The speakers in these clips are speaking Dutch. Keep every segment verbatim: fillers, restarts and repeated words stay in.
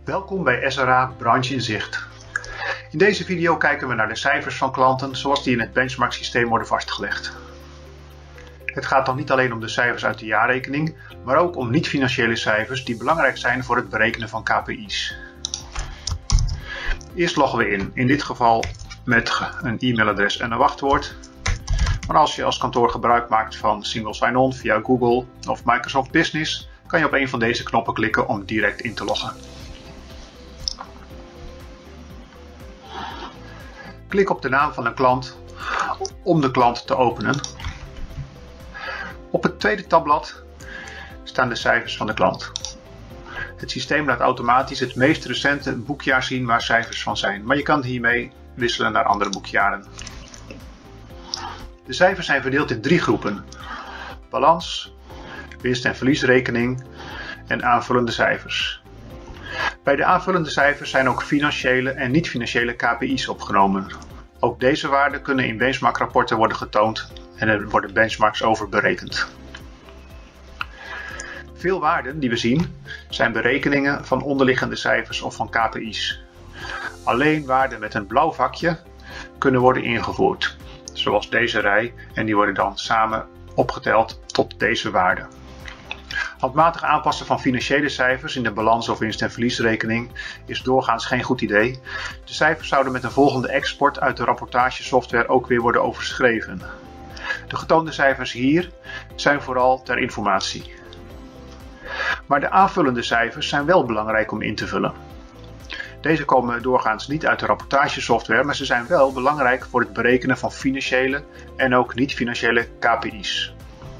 Welkom bij S R A Branche in Zicht. In deze video kijken we naar de cijfers van klanten zoals die in het benchmark systeem worden vastgelegd. Het gaat dan niet alleen om de cijfers uit de jaarrekening, maar ook om niet-financiële cijfers die belangrijk zijn voor het berekenen van K P I's. Eerst loggen we in, in dit geval met een e-mailadres en een wachtwoord. Maar als je als kantoor gebruik maakt van Single Sign-On via Google of Microsoft Business, kan je op een van deze knoppen klikken om direct in te loggen. Klik op de naam van een klant om de klant te openen. Op het tweede tabblad staan de cijfers van de klant. Het systeem laat automatisch het meest recente boekjaar zien waar cijfers van zijn, maar je kan hiermee wisselen naar andere boekjaren. De cijfers zijn verdeeld in drie groepen: balans, winst- en verliesrekening en aanvullende cijfers. Bij de aanvullende cijfers zijn ook financiële en niet-financiële K P I's opgenomen. Ook deze waarden kunnen in benchmark-rapporten worden getoond en er worden benchmarks over berekend. Veel waarden die we zien zijn berekeningen van onderliggende cijfers of van K P I's. Alleen waarden met een blauw vakje kunnen worden ingevoerd, zoals deze rij, en die worden dan samen opgeteld tot deze waarde. Handmatig aanpassen van financiële cijfers in de balans- of winst- en verliesrekening is doorgaans geen goed idee. De cijfers zouden met een volgende export uit de rapportagesoftware ook weer worden overschreven. De getoonde cijfers hier zijn vooral ter informatie. Maar de aanvullende cijfers zijn wel belangrijk om in te vullen. Deze komen doorgaans niet uit de rapportagesoftware, maar ze zijn wel belangrijk voor het berekenen van financiële en ook niet-financiële K P I's.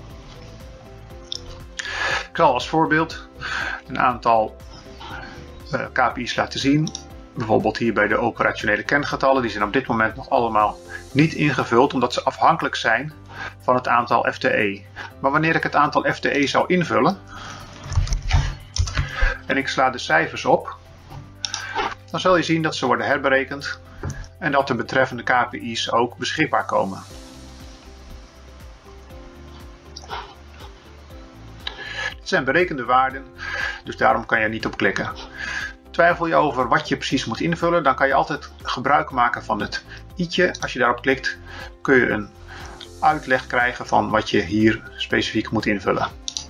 Ik zal als voorbeeld een aantal uh, K P I's laten zien. Bijvoorbeeld hier bij de operationele kerngetallen. Die zijn op dit moment nog allemaal niet ingevuld, omdat ze afhankelijk zijn van het aantal F T E. Maar wanneer ik het aantal F T E zou invullen en ik sla de cijfers op, dan zul je zien dat ze worden herberekend en dat de betreffende K P I's ook beschikbaar komen. Dit zijn berekende waarden, dus daarom kan je er niet op klikken. Twijfel je over wat je precies moet invullen, dan kan je altijd gebruik maken van het i'tje. Als je daarop klikt, kun je een uitleg krijgen van wat je hier specifiek moet invullen.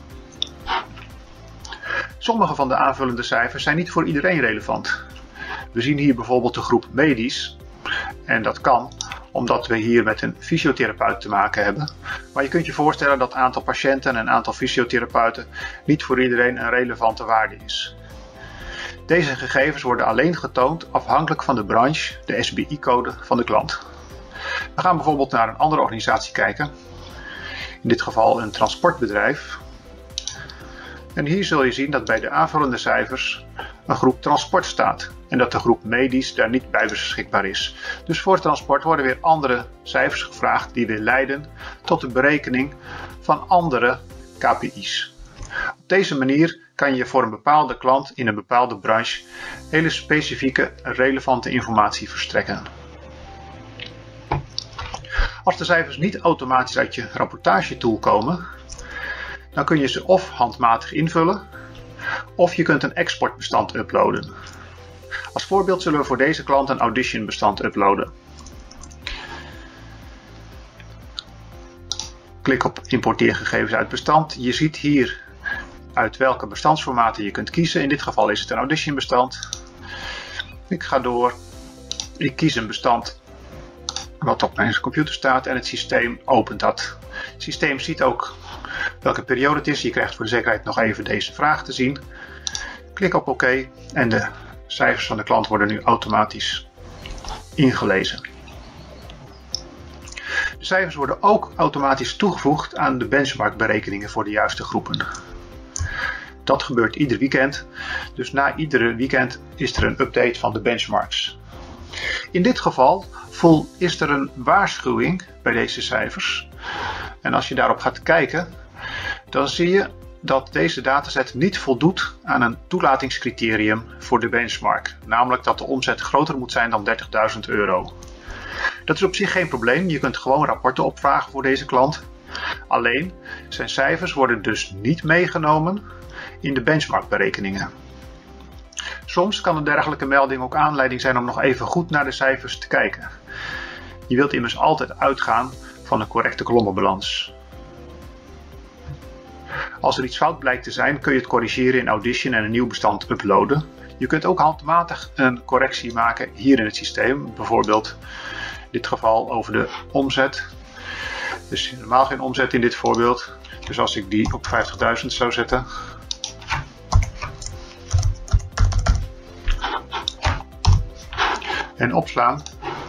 Sommige van de aanvullende cijfers zijn niet voor iedereen relevant. We zien hier bijvoorbeeld de groep medisch, en dat kan omdat we hier met een fysiotherapeut te maken hebben. Maar je kunt je voorstellen dat het aantal patiënten en een aantal fysiotherapeuten niet voor iedereen een relevante waarde is. Deze gegevens worden alleen getoond afhankelijk van de branche, de S B I-code van de klant. We gaan bijvoorbeeld naar een andere organisatie kijken, in dit geval een transportbedrijf. En hier zul je zien dat bij de aanvullende cijfers een groep transport staat en dat de groep medisch daar niet bij beschikbaar is. Dus voor transport worden weer andere cijfers gevraagd die weer leiden tot de berekening van andere K P I's. Op deze manier kan je voor een bepaalde klant in een bepaalde branche hele specifieke relevante informatie verstrekken. Als de cijfers niet automatisch uit je rapportagetool komen, dan kun je ze of handmatig invullen, of je kunt een exportbestand uploaden. Als voorbeeld zullen we voor deze klant een Audition bestand uploaden. Klik op importeer gegevens uit bestand. Je ziet hier uit welke bestandsformaten je kunt kiezen. In dit geval is het een Audition bestand. Ik ga door. Ik kies een bestand wat op mijn computer staat en het systeem opent dat. Het systeem ziet ook welke periode het is. Je krijgt voor de zekerheid nog even deze vraag te zien. Klik op oké en de cijfers van de klant worden nu automatisch ingelezen. De cijfers worden ook automatisch toegevoegd aan de benchmarkberekeningen voor de juiste groepen. Dat gebeurt ieder weekend, dus na iedere weekend is er een update van de benchmarks. In dit geval is er een waarschuwing bij deze cijfers. En als je daarop gaat kijken, dan zie je dat deze dataset niet voldoet aan een toelatingscriterium voor de benchmark. Namelijk dat de omzet groter moet zijn dan dertigduizend euro. Dat is op zich geen probleem, je kunt gewoon rapporten opvragen voor deze klant. Alleen, zijn cijfers worden dus niet meegenomen in de benchmarkberekeningen. Soms kan een dergelijke melding ook aanleiding zijn om nog even goed naar de cijfers te kijken. Je wilt immers altijd uitgaan van een correcte kolommenbalans. Als er iets fout blijkt te zijn, kun je het corrigeren in Audition en een nieuw bestand uploaden. Je kunt ook handmatig een correctie maken hier in het systeem, bijvoorbeeld in dit geval over de omzet. Dus normaal geen omzet in dit voorbeeld, dus als ik die op vijftigduizend zou zetten. En opslaan.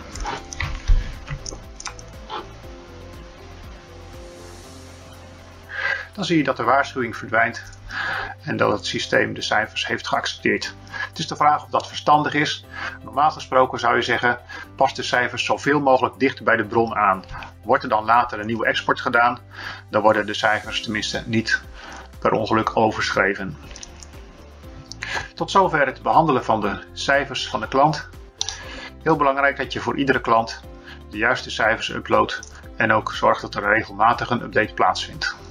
Dan zie je dat de waarschuwing verdwijnt en dat het systeem de cijfers heeft geaccepteerd. Het is de vraag of dat verstandig is. Normaal gesproken zou je zeggen, pas de cijfers zoveel mogelijk dicht bij de bron aan. Wordt er dan later een nieuwe export gedaan, dan worden de cijfers tenminste niet per ongeluk overschreven. Tot zover het behandelen van de cijfers van de klant. Heel belangrijk dat je voor iedere klant de juiste cijfers uploadt en ook zorgt dat er regelmatig een update plaatsvindt.